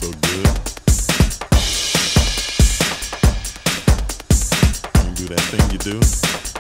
so good. You do that thing you do.